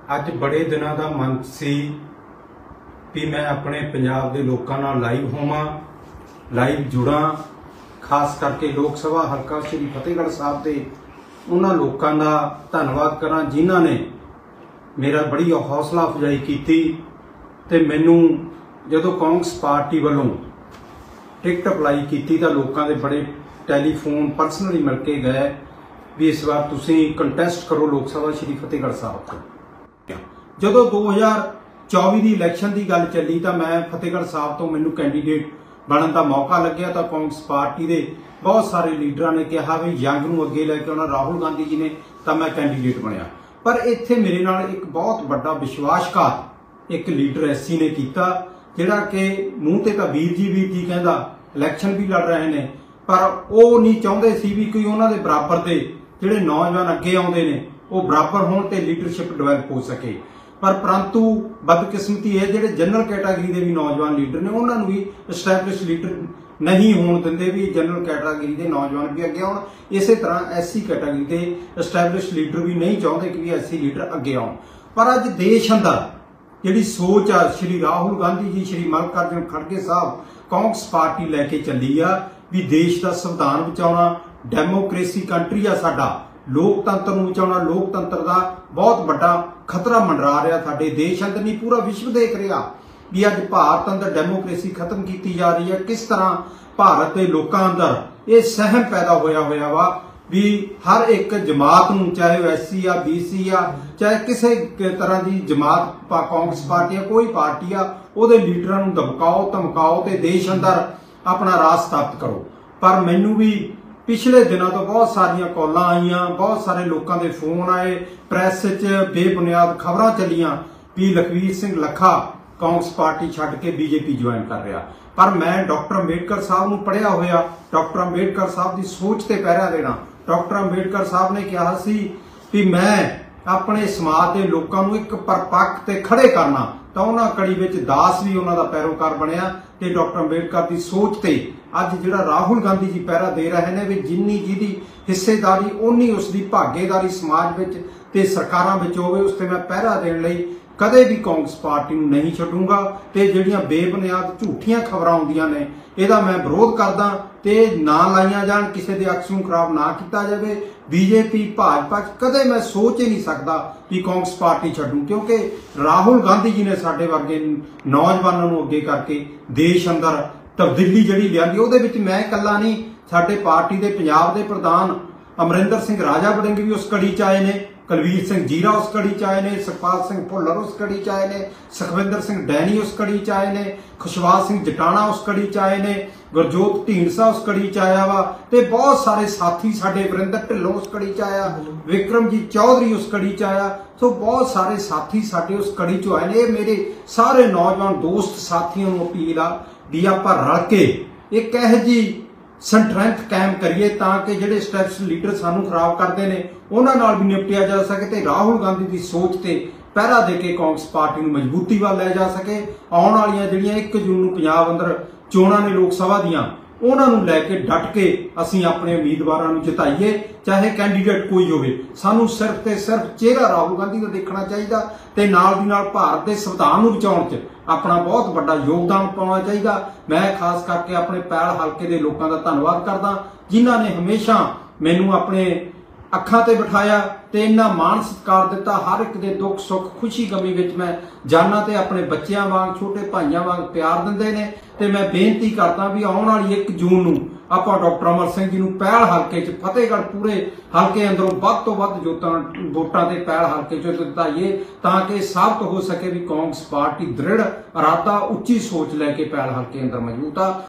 ਅੱਜ बड़े दिनों का मन सी भी मैं अपने पंजाब के लोगों नाल लाइव होवां, लाइव जुड़ा, खास करके लोक सभा हल्का श्री फतेहगढ़ साहब के उन्होंने लोगों का धन्यवाद करा जिन्हों ने मेरा बड़ी हौसला अफजाई की ते मैनू जदों कांग्रेस पार्टी वालों टिकट अप्लाई की तो लोगों के बड़े टैलीफोन परसनली मिल के गए भी इस बार तुसीं कंटेस्ट करो लोक सभा श्री फतेहगढ़ साहब को। जदों 2024 की इलैक्शन की गल चली तो मैं फतेहगढ़ साहब तो मैनू कैंडीडेट बनने का मौका लग्या तो कांग्रेस पार्टी के बहुत सारे लीडर ने कहा भी यंग नूं अगे लैके आउणा राहुल गांधी जी ने तो मैं कैंडीडेट बनया। पर इत्थे मेरे नाल एक बहुत बड़ा विश्वासघात एक लीडर एससी ने किया जिहड़ा कि मूँह ते तां वीर जी कहंदा इलैक्शन भी लड़ रहे हैं पर वो नहीं चाहते सी भी कोई उन्होंने बराबर के जिहड़े नौजवान अगे आउंदे ने वो बराबर होण ते लीडरशिप डिवेलप हो सके। पर परंतु बदकिस्मती है जिहड़े जनरल कैटागरी के भी नौजवान लीडर ने उन्होंने भी एस्टैबलिश लीडर नहीं होण दिंदे भी जनरल कैटागरी के नौजवान भी अगे आउण। इस तरह एससी कैटागरी के एस्टैबलिश लीडर भी नहीं चाहते कि एससी लीडर अगे आउण। पर अज देश अंदर जिहड़ी सोच आ श्री राहुल गांधी जी श्री मल्लिकार्जुन खड़गे साहब कांग्रेस पार्टी लैके चली आ भी देश का संविधान बचाउणा, डेमोक्रेसी कंट्री आ साडा, लोकतंत्र नूं बचाउणा, लोकतंत्र का बहुत बड़ा खतरा मंडरा रहा साडे देश अंदर नहीं पूरा विश्व देख रहा भी अज भारत अंदर डेमोक्रेसी खत्म की जा रही है। किस तरह भारत के लोगों अंदर ये सहम पैदा होया वा भी हर एक जमात नूं चाहे वह एससी आ बीसी आ चाहे किसी तरह की जमात कांग्रेस पार्टी आ कोई पार्टी आ उहदे लीडरां नूं धमकाओ धमकाओ ते देश अंदर अपना राज स्थापित करो। पर मैनू भी पिछले दिनों तो बहुत सारिया कॉलां आईयां, बहुत सारे लोगों के फोन आए, प्रैस च बेबुनियाद खबरां चलियां भी लखवीर सिंह लखा कांग्रेस पार्टी छड्ड के बीजेपी ज्वाइन कर रहा। पर मैं डॉक्टर अंबेडकर साहब नूं पढ़िया होया, डॉक्टर अंबेडकर साहब की सोच ते पहरा देना। डॉक्टर अंबेडकर साहब ने कहा सी कि मैं अपने समाज के लोगों को एक परपक्ष ते खड़े करना तो उन्होंने कड़ी विच दास भी उन्हों का पैरोकार बनया ते डॉक्टर अंबेडकर की सोच ते अज जिहड़ा राहुल गांधी जी पहरा दे रहे हैं भी जिन्नी जिहदी हिस्सेदारी उन्नी उसकी भागेदारी समाज विच ते सरकारां विच होवे उस ते मैं पहरा देण लई कदे भी कांग्रेस पार्टी नूं नहीं छड्डूंगा ते जिहड़ियां बेबुनियाद झूठियां खबरां आउंदियां ने इहदा मैं विरोध करदा ते ना लाइयां जाण, किसी दे अक्स नूं खराब ना किया जाए। बीजेपी भाजपा कदे मैं सोच ही नहीं सकता कि कांग्रेस पार्टी छड्डूं क्योंकि राहुल गांधी जी ने साडे वर्गे नौजवानों नूं अगे करके देश अंदर तब्दीली जिहड़ी लिआंदी उहदे विच मैं इकल्ला नहीं, साडे पार्टी दे पंजाब दे प्रधान अमरिंदर सिंह राजा वड़िंग भी उस कड़ी च आए ने, कुलवीर सिंह जीरा उस कड़ी च आए ने, सुखपाल सिंह भुल्लर उस कड़ी च आए ने, सुखविंदर सिंह डैनी उस कड़ी च आए ने, खुशवाल सिंह जटाणा उस कड़ी च आए ने, गुरजोत ढींडसा उस कड़ी च आया वा ते बहुत सारे साथी साडे वरिंदर ढिल्लों उस कड़ी च आया, विक्रमजीत चौधरी उस कड़ी च आया। तो बहुत सारे साथी साडे उस कड़ी चो आए ने। मेरे सारे नौजवान दोस्त साथियों नूं अपील आ भी आपां रल के एक इहो जी स्ट्रेंथ कायम करिए ताकि जिहड़े स्टैब्लिश लीडर सानू खराब करते हैं उन्हां नाल भी निपटिया जा सके ते राहुल गांधी की सोच ते पहरा दे के कांग्रेस पार्टी नूं मजबूती वाल लै जा सके। आउण वालियां जिहड़ियां 1 जून नूं पंजाब अंदर चोणां ने लोक सभा दियां उन्हां नूं लैके डट के असीं अपने उम्मीदवारां नूं जिताईए चाहे कैंडीडेट कोई होवे। सानू सिर्फ ते सिर्फ चेहरा राहुल गांधी का देखना चाहिए ते नाल दी नाल भारत के संविधान नूं बचाउण च अपना बहुत बड़ा योगदान पाउणा चाहिए। मैं खास करके अपने पैल हल्के के लोगों का धन्यवाद करदा जिन्हां ने हमेशा मैनू अपने अखां ते बिठाया ते इन्ना मान सत्कार दिता। हर एक दे दुख सुख खुशी गमी विच मैं जाना ते अपने बच्चों वांग छोटे भाइयों वांग प्यार दिंदे ने ते मैं बेनती करदा भी आउण वाली 1 जून नूं आपां डॉक्टर अमर सिंह जी नूं पैल हल्के च फतेहगढ़ पूरे हल्के अंदरों वध तो वध वोटां ते पैल हल्के च जिताईए ताकि साबित हो सके भी कांग्रेस पार्टी दृढ़ इरादा उच्ची सोच लैके पैल हल्के अंदर मौजूद आ।